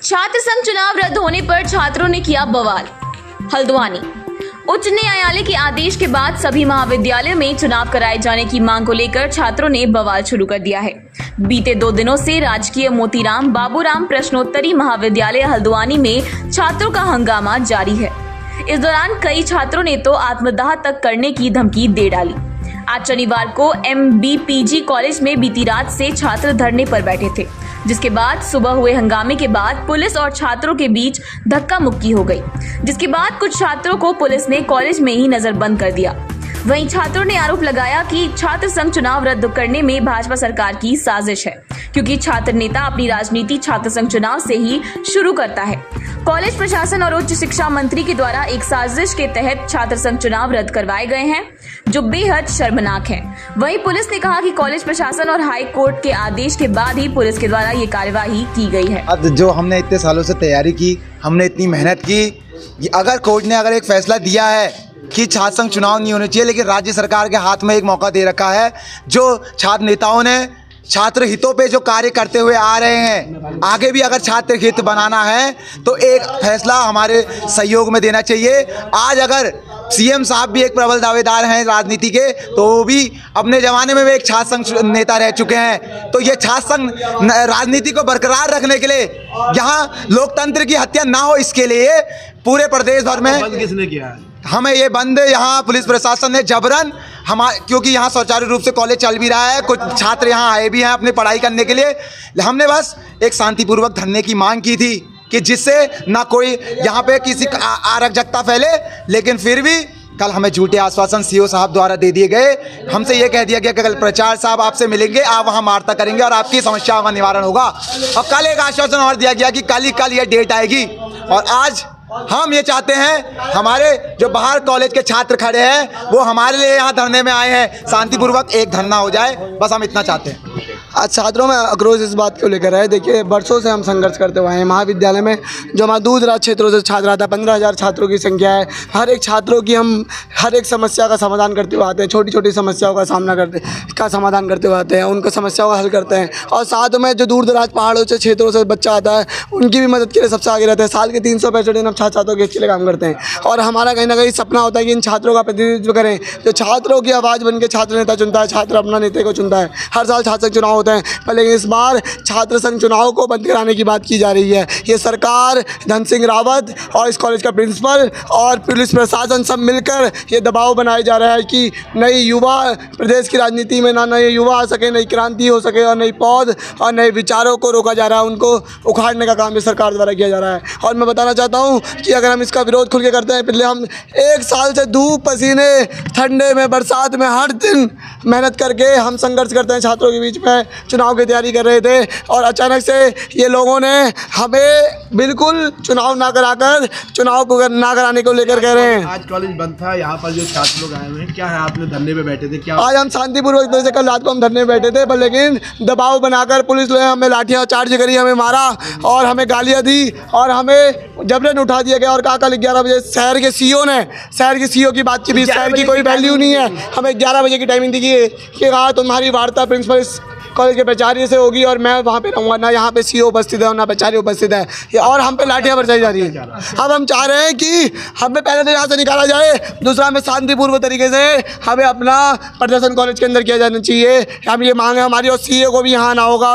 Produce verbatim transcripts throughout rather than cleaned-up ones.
छात्र संघ चुनाव रद्द होने पर छात्रों ने किया बवाल। हल्द्वानी उच्च न्यायालय के आदेश के बाद सभी महाविद्यालयों में चुनाव कराए जाने की मांग को लेकर छात्रों ने बवाल शुरू कर दिया है। बीते दो दिनों से राजकीय मोतीराम बाबूराम प्रश्नोत्तरी महाविद्यालय हल्द्वानी में छात्रों का हंगामा जारी है। इस दौरान कई छात्रों ने तो आत्मदाह तक करने की धमकी दे डाली। आज शनिवार को M B P G college में बीती रात से छात्र धरने पर बैठे थे, जिसके बाद सुबह हुए हंगामे के बाद पुलिस और छात्रों के बीच धक्का मुक्की हो गई, जिसके बाद कुछ छात्रों को पुलिस ने कॉलेज में ही नजरबंद कर दिया। वहीं छात्रों ने आरोप लगाया कि छात्र संघ चुनाव रद्द करने में भाजपा सरकार की साजिश है, क्योंकि छात्र नेता अपनी राजनीति छात्र संघ चुनाव से ही शुरू करता है। कॉलेज प्रशासन और उच्च शिक्षा मंत्री के द्वारा एक साजिश के तहत छात्र संघ चुनाव रद्द करवाए गए हैं, जो बेहद शर्मनाक है। वहीं पुलिस ने कहा कि कॉलेज प्रशासन और हाई कोर्ट के आदेश के बाद ही पुलिस के द्वारा ये कार्यवाही की गई है। अब जो हमने इतने सालों से तैयारी की, हमने इतनी मेहनत की, अगर कोर्ट ने अगर एक फैसला दिया है कि छात्र संघ चुनाव नहीं होने चाहिए, लेकिन राज्य सरकार के हाथ में एक मौका दे रखा है, जो छात्र नेताओं ने छात्र हितों पे जो कार्य करते हुए आ रहे हैं, आगे भी अगर छात्र हित बनाना है तो एक फैसला हमारे सहयोग में देना चाहिए। आज अगर सीएम साहब भी एक प्रबल दावेदार हैं राजनीति के, तो वो भी अपने ज़माने में भी एक छात्र संघ नेता रह चुके हैं। तो ये छात्र संघ राजनीति को बरकरार रखने के लिए, यहाँ लोकतंत्र की हत्या ना हो, इसके लिए पूरे प्रदेश भर में बंद किसने किया है? हमें ये बंद यहाँ पुलिस प्रशासन ने जबरन हमारे, क्योंकि यहाँ सुचारू रूप से कॉलेज चल भी रहा है, कुछ छात्र यहाँ आए भी हैं अपनी पढ़ाई करने के लिए। हमने बस एक शांतिपूर्वक धरने की मांग की थी कि जिससे ना कोई यहाँ पे किसी अराजकता फैले, लेकिन फिर भी कल हमें झूठे आश्वासन सीओ साहब द्वारा दे दिए गए। हमसे ये कह दिया गया कि कल प्रचार साहब आपसे मिलेंगे, आप वहाँ वार्ता करेंगे और आपकी समस्याओं का निवारण होगा। और कल एक आश्वासन और दिया गया कि कल ही कल ये डेट आएगी। और आज हम ये चाहते हैं, हमारे जो बाहर कॉलेज के छात्र खड़े हैं वो हमारे लिए यहाँ धरने में आए हैं, शांतिपूर्वक एक धरना हो जाए, बस हम इतना चाहते हैं। आज छात्रों में आक्रोश इस बात को लेकर है। देखिए, बरसों से हम संघर्ष करते हुए हैं। महाविद्यालय में जो हमारा दूर दराज क्षेत्रों से छात्र आता है, पंद्रह हज़ार छात्रों की संख्या है। हर एक छात्रों की हम हर एक समस्या का समाधान करते हुए आते हैं, छोटी छोटी समस्याओं का सामना करते का समाधान करते हुए आते हैं, उनका समस्याओं का हल करते हैं। और साथ में जो दूर दराज पहाड़ों से क्षेत्रों से बच्चा आता है, उनकी भी मदद के लिए सबसे आगे रहते हैं। साल के तीन सौ पैंसठ दिन हम छात्र छात्रों के इसके लिए काम करते हैं। और हमारा कहीं ना कहीं सपना होता है कि इन छात्रों का प्रतिनिधित्व करें, जो छात्रों की आवाज़ बन के छात्र नेता चुनता है, छात्र अपना नेता को चुनता है। हर साल छात्र संघ चुनाव होते हैं, पर लेकिन इस बार छात्र संघ चुनाव को बंद कराने की बात की जा रही है। ये सरकार, धन सिंह रावत और इस कॉलेज का प्रिंसिपल और पुलिस प्रशासन सब मिलकर ये दबाव बनाया जा रहा है कि नई युवा प्रदेश की राजनीति में ना नए युवा आ सके, नई क्रांति हो सके और नई पौध और नए विचारों को रोका जा रहा है, उनको उखाड़ने का काम ये सरकार द्वारा किया जा रहा है। और मैं बताना चाहता हूँ कि अगर हम इसका विरोध खुल के करते हैं, पहले हम एक साल से धूप पसीने ठंडे में बरसात में हर दिन मेहनत करके हम संघर्ष करते हैं, छात्रों के बीच में चुनाव की तैयारी कर रहे थे, और अचानक से ये लोगों ने हमें बिल्कुल चुनाव ना कराकर चुनाव को ना कराने को लेकर कह रहे हैं। आज कॉलेज बंद था, यहाँ पर जो छात्र लोग आए हुए हैं, क्या है आपने धरने पे बैठे थे? क्या आज हम शांतिपूर्वक तरह से, कल रात को हम धरने पे बैठे थे, पर लेकिन दबाव बनाकर पुलिस ने हमें लाठियाँ चार्ज करी, हमें मारा और हमें गालियाँ दी और हमें जबरन उठा दिया गया। और कहा कल ग्यारह बजे शहर के सीईओ ने, शहर के सीईओ की बात की भी, शहर की कोई वैल्यू नहीं है, हमें ग्यारह बजे की टाइमिंग दी गई कि कहा तुम्हारी वार्ता प्रिंसिपल कॉलेज के प्राचार्य से होगी और मैं वहाँ पे रहूँगा। ना यहाँ पे सीईओ उपस्थित है और ना प्राचार्य उपस्थित है, और हम पे लाठियाँ बरसाई जा रही है। अब हम चाह रहे हैं कि हमें पहले तो यहाँ से निकाला जाए, दूसरा हमें शांतिपूर्वक तरीके से हमें अपना प्रदर्शन कॉलेज के अंदर किया जाना चाहिए। हम ये मांग है हमारी, और सीईओ को भी यहाँ आना होगा।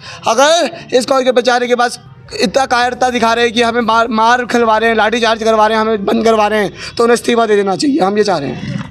अगर इस कॉलेज के प्राचार्य के पास इतना कायरता दिखा रहे हैं कि हमें मार मार खिलवा रहे हैं, लाठी चार्ज करवा रहे हैं, हमें बंद करवा रहे हैं, तो उन्हें इस्तीफा दे देना चाहिए। हम ये चाह रहे हैं।